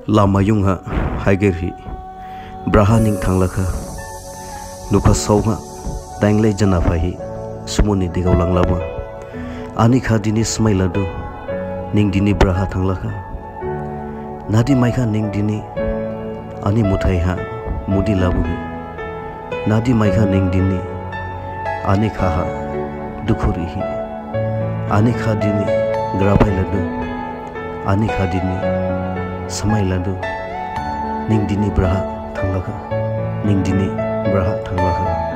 Lamayunga Haigeri Brahaning Tanglaka Nuka Songa Dangle Janafahi Sumuni Digaulang Lama Anika Dini Smailadu Ning Dini Braha Tanglaka Nadi Maika Ning Dini Ani Mutaiha Mudi Labugi Nadi Maika Ning Dini Anikaha Dukurihi Anika Dini Grabailadu Anika Dini Samailadu Ning Dini Braha Tanglaka Ning Dini Braha Tanglaka